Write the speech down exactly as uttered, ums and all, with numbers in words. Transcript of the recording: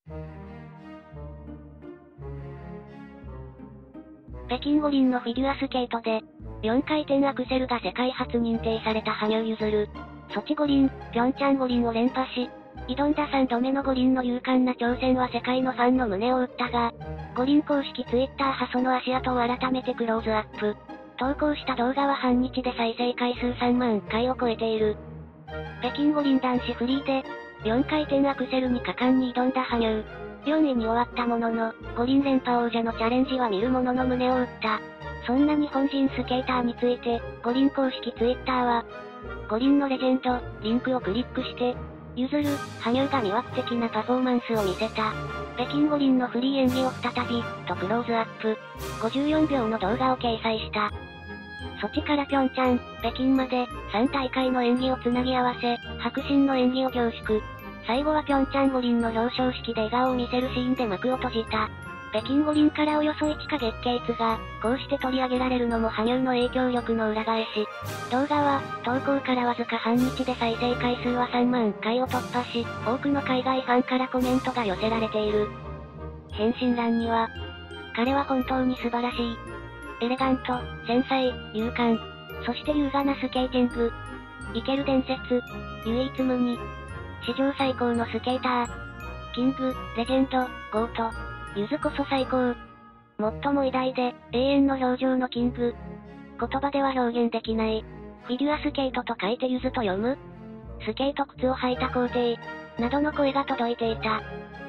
北京五輪のフィギュアスケートで、よんかいてんアクセルが世界初認定された羽生結弦。ソチ五輪、ピョンチャン五輪を連覇し、挑んださんどめの五輪の勇敢な挑戦は世界のファンの胸を打ったが、五輪公式ツイッター派その足跡を改めてクローズアップ。投稿した動画は半日で再生回数さんまんかいを超えている。北京五輪男子フリーで、よんかいてんアクセルに果敢に挑んだ羽生。よんいに終わったものの、五輪連覇王者のチャレンジは見る者の胸を打った。そんな日本人スケーターについて、五輪公式ツイッターは、五輪のレジェンド、リンクをクリックして、ゆずる、羽生が魅惑的なパフォーマンスを見せた。北京五輪のフリー演技を再び、とクローズアップ。ごじゅうよんびょうの動画を掲載した。ソチからピョンチャン、北京まで、さん大会の演技をつなぎ合わせ、迫真の演技を凝縮。最後はピョンチャン五輪の表彰式で笑顔を見せるシーンで幕を閉じた。北京五輪からおよそいっかげつけいつが、こうして取り上げられるのも羽生の影響力の裏返し。動画は、投稿からわずか半日で再生回数はさんまんかいを突破し、多くの海外ファンからコメントが寄せられている。返信欄には、彼は本当に素晴らしい。エレガント、繊細、勇敢、そして優雅なスケーティング。生ける伝説、唯一無二。史上最高のスケーター。キング、レジェンド、ゴート。ゆずこそ最高。最も偉大で、永遠の表情のキング。言葉では表現できない。フィギュアスケートと書いてゆずと読む。スケート靴を履いた皇帝。などの声が届いていた。